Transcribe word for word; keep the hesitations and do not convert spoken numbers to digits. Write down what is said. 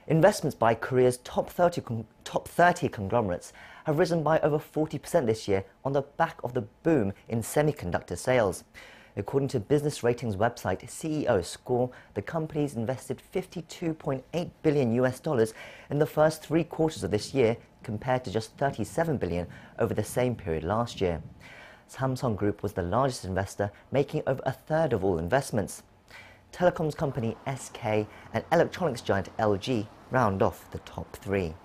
Investments by Korea's top thirty, con top thirty conglomerates have risen by over forty percent this year on the back of the boom in semiconductor sales. According to business ratings website C E O Score, the companies invested fifty-two point eight billion U S dollars in the first three quarters of this year, compared to just thirty-seven billion over the same period last year. Samsung Group was the largest investor, making over a third of all investments. Telecoms company S K and electronics giant L G round off the top three.